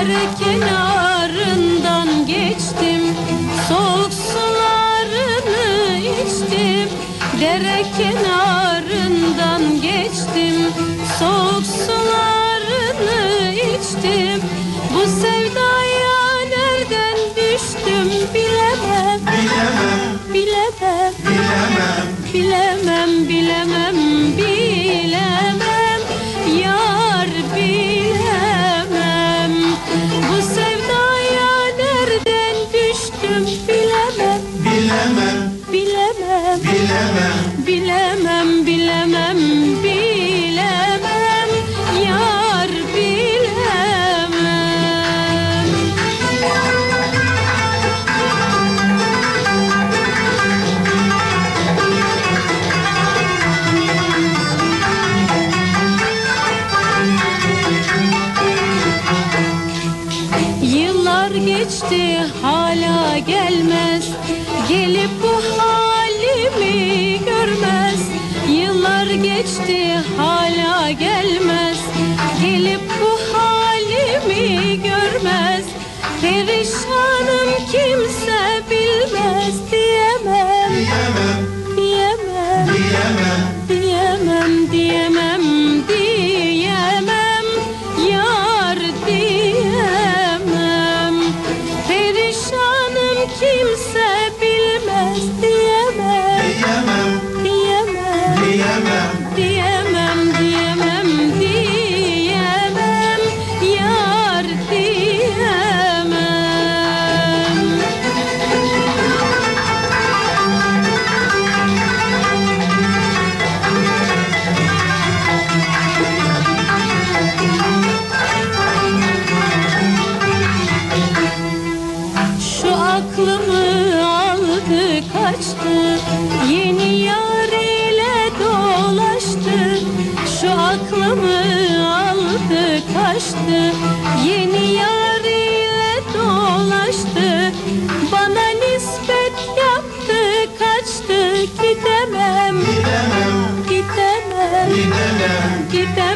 Dere kenarından geçtim, soğuk sularını içtim. Dere kenarından geçtim, soğuk sularını içtim. Bu sevdaya nereden düştüm bilemem. Bilemem, bilemem, bilemem, bilemem, bilemem, yar bilemem. Bu sevdaya nereden düştüm bilemem. Bilemem, bilemem, bilemem, bilemem, bilemem, yar bilemem. Yıllar geçti hala gelmez, gelip bu halimi görmez. Yıllar geçti hala gelmez, gelip bu halimi görmez. Perişanım kimse bilmez diyemem. Diyemem, diyemem, diyemem, diyemem, yar diyemem. Perişanım kimse bilmez diyemem. Diyemem, diyemem, diyemem, diyemem, yar diyemem. Şu aklımı aldı kaçtı, yeni yar ile dolaştı. Şu aklımı aldı kaçtı, yeni yar ile dolaştı. Bana nispet yaptı kaçtı, gidemem, gidemem, gidemem.